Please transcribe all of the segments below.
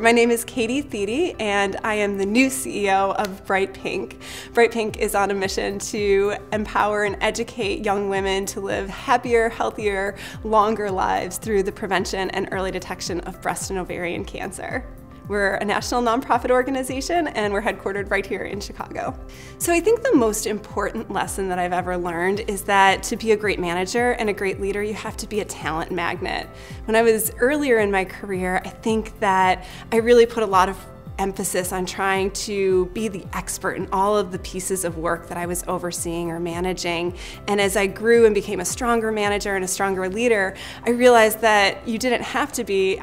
My name is Katie Thiede, and I am the new CEO of Bright Pink. Bright Pink is on a mission to empower and educate young women to live happier, healthier, longer lives through the prevention and early detection of breast and ovarian cancer. We're a national nonprofit organization, and we're headquartered right here in Chicago. So I think the most important lesson that I've ever learned is that to be a great manager and a great leader, you have to be a talent magnet. When I was earlier in my career, I think that I really put a lot of emphasis on trying to be the expert in all of the pieces of work that I was overseeing or managing. And as I grew and became a stronger manager and a stronger leader, I realized that I didn't have to be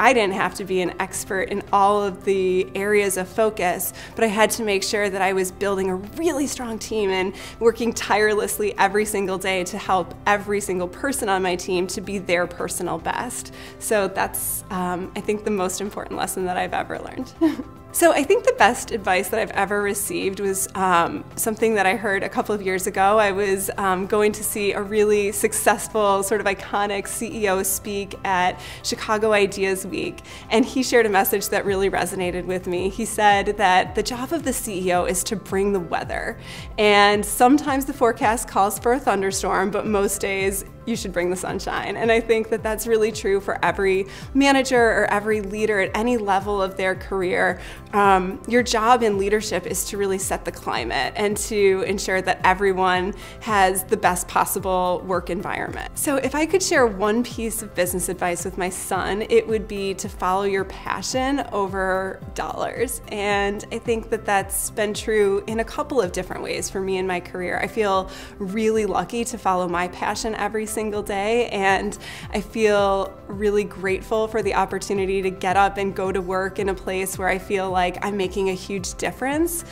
an expert in all of the areas of focus, but I had to make sure that I was building a really strong team and working tirelessly every single day to help every single person on my team to be their personal best. So that's, I think, the most important lesson that I've ever learned. So I think the best advice that I've ever received was something that I heard a couple of years ago. I was going to see a really successful, sort of iconic CEO speak at Chicago Ideas Week, and he shared a message that really resonated with me. He said that the job of the CEO is to bring the weather, and sometimes the forecast calls for a thunderstorm, but most days you should bring the sunshine. And I think that that's really true for every manager or every leader at any level of their career. Your job in leadership is to really set the climate and to ensure that everyone has the best possible work environment. So if I could share one piece of business advice with my son, it would be to follow your passion over dollars. And I think that that's been true in a couple of different ways for me in my career. I feel really lucky to follow my passion every single day, and I feel really grateful for the opportunity to get up and go to work in a place where I feel like I'm making a huge difference.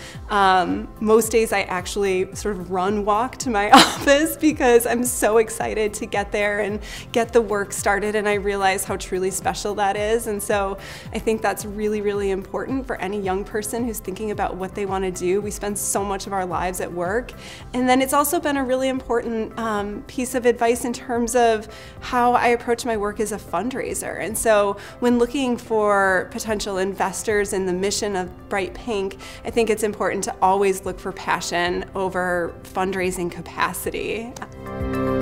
Most days I actually sort of walk to my office because I'm so excited to get there and get the work started, and I realize how truly special that is. And so I think that's really, really important for any young person who's thinking about what they want to do. We spend so much of our lives at work, and then it's also been a really important piece of advice in terms of how I approach my work as a fundraiser. And so when looking for potential investors in the mission of Bright Pink, I think it's important to always look for passion over fundraising capacity.